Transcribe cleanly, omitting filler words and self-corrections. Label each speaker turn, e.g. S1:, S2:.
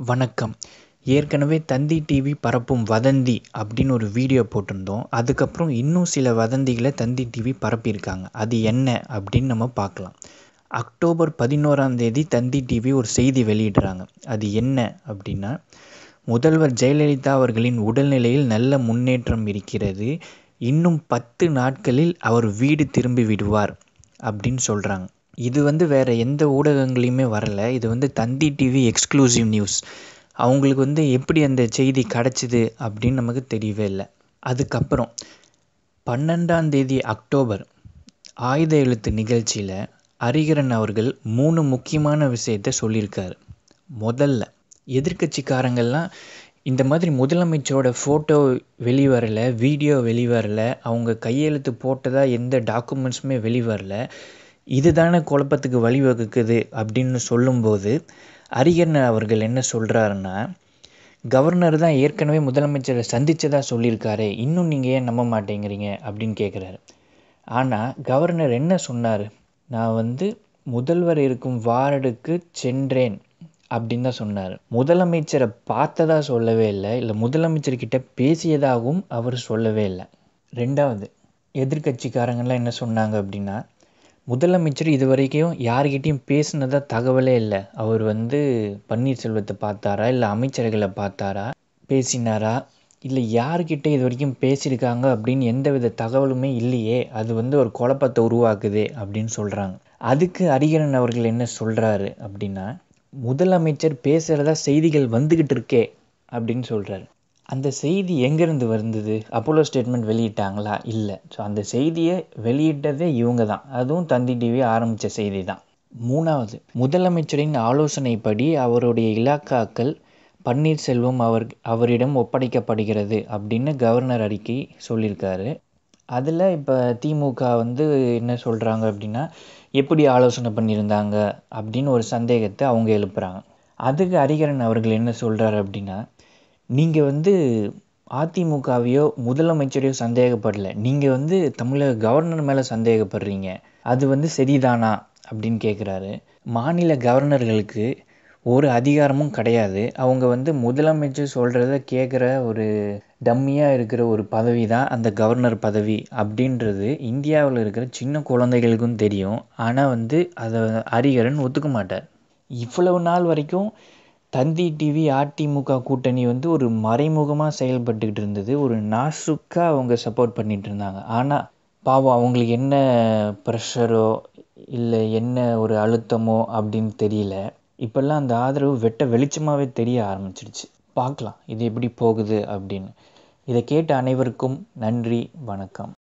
S1: வணக்கம். ஏற்கனவே தந்தி டிவி பரப்பும் வதந்தி அப்படின்னு ஒரு வீடியோ போட்டிருந்தோம். அதுக்கப்புறம் இன்னும் சில வதந்திகளை தந்தி டிவி பரப்பியிருக்காங்க. அது என்ன அப்படின்னு நம்ம பார்க்கலாம். அக்டோபர் 11 தந்தி டிவி ஒரு செய்தி வெளியிடுறாங்க. அது என்ன அப்படின்னா, முதல்வர் ஜெயலலிதா அவர்களின் உடல்நிலையில் நல்ல முன்னேற்றம் இருக்கிறது. இன்னும் 10 நாட்களில் அவர் வீடு திரும்பி விடுவார் அப்படின்னு சொல்கிறாங்க. இது வேறு எந்த ஊடகங்களையுமே வரல. இது தந்தி டிவி எக்ஸ்க்ளூசிவ் நியூஸ். அவங்களுக்கு எப்படி அந்த செய்தி கிடச்சிது அப்படின்னு நமக்கு தெரியவே இல்லை. அதுக்கப்புறம் 12 அக்டோபர் ஆயுத எழுத்து நிகழ்ச்சியில் ஹரிஹரன் அவர்கள் 3 முக்கியமான விஷயத்தை சொல்லியிருக்காரு. முதல்ல, எதிர்க்கட்சிக்காரங்கள்லாம் இந்த மாதிரி முதலமைச்சரோட ஃபோட்டோ வெளிவரல, வீடியோ வெளிவரல, அவங்க கையெழுத்து போட்டதாக எந்த டாக்குமெண்ட்ஸுமே வெளிவரல, இதுதானே குழப்பத்துக்கு வழிவகுக்குது அப்படின்னு சொல்லும்போது ஹரிஹரன் அவர்கள் என்ன சொல்கிறாருன்னா, கவர்னர் தான் ஏற்கனவே முதலமைச்சரை சந்தித்ததாக சொல்லியிருக்காரு, இன்னும் நீங்கள் ஏன் நம்ப மாட்டேங்கிறீங்க அப்படின்னு கேட்குறாரு. ஆனால் கவர்னர் என்ன சொன்னார், நான் முதல்வர் இருக்கும் வார்டுக்கு சென்றேன் அப்படின்னு தான் சொன்னார். முதலமைச்சரை பார்த்ததா சொல்லவே இல்லை முதலமைச்சர்கிட்ட பேசியதாகவும் அவர் சொல்லவே இல்லை. ரெண்டாவது, எதிர்க்கட்சிக்காரங்கள்லாம் என்ன சொன்னாங்க அப்படின்னா, முதலமைச்சர் இது வரைக்கும் யார்கிட்டையும் பேசினதா தகவலே இல்லை. அவர் பன்னீர்செல்வத்தை பார்த்தாரா, இல்லை அமைச்சர்களை பார்த்தாரா, பேசினாரா, இல்லை யார்கிட்ட இது வரைக்கும் பேசியிருக்காங்க அப்படின்னு எந்தவித தகவலுமே இல்லையே, அது ஒரு குழப்பத்தை உருவாக்குது அப்படின்னு சொல்கிறாங்க. அதுக்கு ஹரிஹரன் அவர்கள் என்ன சொல்கிறாரு அப்படின்னா, முதலமைச்சர் பேசுகிறதா செய்திகள் வந்துக்கிட்டு இருக்கே அப்படின்னு சொல்கிறாரு. அந்த செய்தி எங்கேருந்து வந்தது? அப்போலோ ஸ்டேட்மெண்ட் வெளியிட்டாங்களா? இல்லை. ஸோ அந்த செய்தியை வெளியிட்டதே இவங்க தான். அதுவும் தந்தி டிவி ஆரம்பித்த செய்தி தான். மூணாவது, முதலமைச்சரின் ஆலோசனைப்படி அவருடைய இலாக்காக்கள் பன்னீர்செல்வம் அவரிடம் ஒப்படைக்கப்படுகிறது அப்படின்னு கவர்னர் அறிக்கை சொல்லியிருக்காரு. அதில் இப்போ திமுக என்ன சொல்கிறாங்க அப்படின்னா, எப்படி ஆலோசனை பண்ணியிருந்தாங்க அப்படின்னு ஒரு சந்தேகத்தை அவங்க எழுப்புகிறாங்க. அதுக்கு ஹரிஹரன் அவர்கள் என்ன சொல்கிறாரு அப்படின்னா, நீங்கள் அதிமுகவையோ முதலமைச்சரையோ சந்தேகப்படலை, நீங்கள் தமிழக கவர்னர் மேலே சந்தேகப்படுறீங்க, அது சரிதானா அப்படின்னு கேட்குறாரு. மாநில கவர்னர்களுக்கு ஒரு அதிகாரமும் கிடையாது. அவங்க முதலமைச்சர் சொல்கிறத கேட்குற ஒரு டம்மியாக இருக்கிற ஒரு பதவி தான் அந்த கவர்னர் பதவி அப்படின்றது இந்தியாவில் இருக்கிற சின்ன குழந்தைகளுக்கும் தெரியும். ஆனால் அதை ஹரிஹரன் ஒத்துக்க மாட்டார். இவ்வளவு நாள் வரைக்கும் தந்தி டிவி அதிமுக கூட்டணி ஒரு மறைமுகமாக செயல்பட்டுக்கிட்டு இருந்தது. ஒரு நாசுக்காக அவங்க சப்போர்ட் பண்ணிகிட்டு இருந்தாங்க. ஆனால் பாவம் அவங்களுக்கு என்ன ப்ரெஷரோ இல்லை என்ன ஒரு அழுத்தமோ அப்படின்னு தெரியல. இப்போல்லாம் அந்த ஆதரவு வெளிச்சமாகவே தெரிய ஆரம்பிச்சிடுச்சு. பார்க்கலாம் இது எப்படி போகுது அப்படின்னு. இதை கேட்ட அனைவருக்கும் நன்றி, வணக்கம்.